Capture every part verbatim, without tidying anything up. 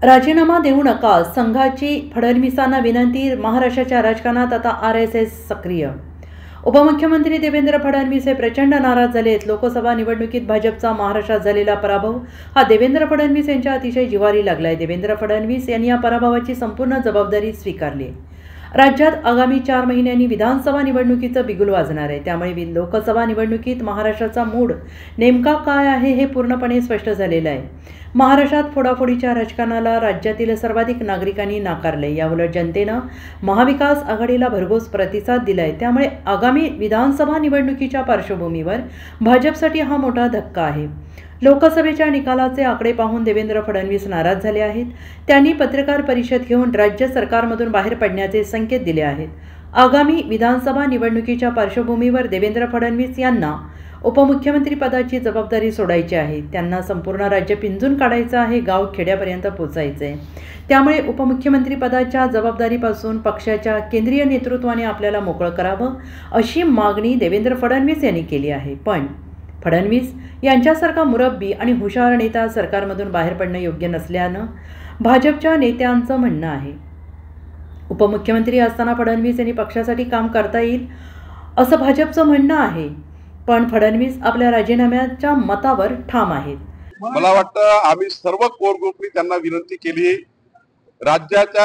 राजीनामा देऊ नका, संघाची फडणवीसांना विनंती। महाराष्ट्राच्या राजकारणात आता आर एस एस सक्रिय। उपमुख्यमंत्री देवेंद्र फडणवीस हे प्रचंड नाराज झाले आहेत। लोकसभा निवडणुकीत भाजपचा महाराष्ट्रात झालेला पराभव हा देवेंद्र फडणवीस यांच्या अतिशय जिव्हारी लागलाय। देवेंद्र फडणवीस यांनी या पराभवाची संपूर्ण जबाबदारी स्वीकारली। राज्यात आगामी चार महिन्यांनी विधानसभा निवडणुकीचं बिगुल वाजणार आहे। त्यामुळे लोकसभा निवडणुकीत महाराष्ट्राचा मूड नेमका काय आहे हे पूर्णपणे स्पष्ट झालेलं आहे। महाराष्ट्रात फोडाफोडीच्या राजकारणाला राज्यातील सर्वाधिक नागरिकांनी नाकारले। याउलट जनतेनं महाविकास आघाडीला भरघोस प्रतिसाद दिलाय। त्यामुळे आगामी विधानसभा निवडणुकीच्या पार्श्वभूमीवर भाजपसाठी हा मोठा धक्का आहे। लोकसभेच्या निकालाचे आकडे पाहून देवेंद्र फडणवीस नाराज झाले आहेत। त्यांनी पत्रकार परिषद घेऊन राज्य सरकारमधून बाहेर पडण्याचे संकेत दिले आहेत। आगामी विधानसभा निवडणुकीच्या पार्श्वभूमीवर देवेंद्र फडणवीस यांना उपमुख्यमंत्री पदाची जबाबदारी सोडायची आहे। त्यांना संपूर्ण राज्य पिंजून काढायचं आहे, गाव खेड्यापर्यंत पोहोचायचं आहे। त्यामुळे उपमुख्यमंत्री पदाच्या जबाबदारीपासून पक्षाच्या केंद्रीय नेतृत्वाने आपल्याला मोकळं करावं अशी मागणी देवेंद्र फडणवीस यांनी केली आहे। पण फडणवीस यांच्यासारखा मुरब्बी आणि हुशार नेता सरकारमधून बाहेर पडणं योग्य नसल्यानं भाजपच्या नेत्यांचं म्हणणं आहे। उपमुख्यमंत्री असताना फडणवीस यांनी पक्षासाठी काम करता येईल असं भाजपचं म्हणणं आहे। पण फडणवीस आपल्या राजीनाम्याच्या मतावर ठाम आहेत। मला वाटतं आम्ही सर्व कोर ग्रुपनी त्यांना विनंती केली, राज्याच्या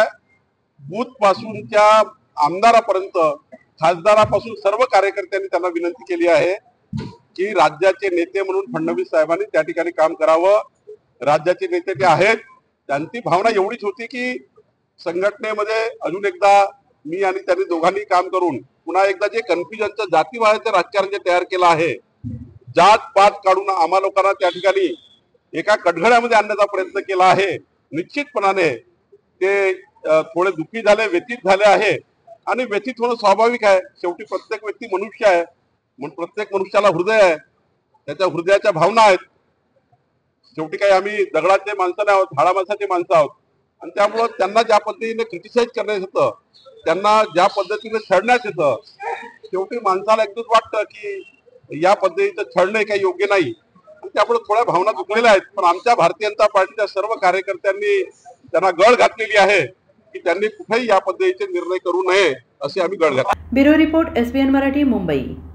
बूथ पासूनच्या आमदारापर्यंत खासदारापासून सर्व कार्यकर्त्यांनी त्यांना विनंती केली आहे की राज्याचे नेते म्हणून फडणवीस साहेबांनी त्या ठिकाणी काम करावं। राज्याचे नेते ते आहेत, त्यांची भावना एवढीच होती की संघटनेमध्ये अजून एकदा मी आणि त्यांनी दोघांनी काम करून पुन्हा एकदा जे कन्फ्युजनचं जातीवादाचं राजकारण जे तयार केलं आहे, जात पात काढून आम्हा लोकांना त्या ठिकाणी एका कटघऱ्यामध्ये आणण्याचा प्रयत्न केला आहे। निश्चितपणाने ते थोडे दुःखी झाले, व्यथित झाले आहे आणि व्यथित होणं स्वाभाविक आहे। शेवटी प्रत्येक व्यक्ती मनुष्य आहे, म्हणून प्रत्येक मनुष्याला हृदय आहे, त्याच्या हृदयाच्या भावना आहेत। शेवटी काही आम्ही दगडाचे माणसं नाही आहोत, हाडा माणसाचे माणसं आहोत आणि त्यामुळं त्यांना ज्या पद्धतीने क्रिटिसाइज करण्यात येतं, त्यांना ज्या पद्धतीने छळण्यात येतं, शेवटी माणसाला एकदम वाटतं की या पद्धतीचं छळणे काही योग्य नाही आणि त्यामुळे थोड्या भावना दुखलेल्या आहेत। पण आमच्या भारतीय जनता पार्टीच्या सर्व कार्यकर्त्यांनी त्यांना गळ घातलेली आहे की त्यांनी कुठेही या पद्धतीचे निर्णय करू नये असे आम्ही गळ घातले। Bureau report, S B N Marathi, Mumbai.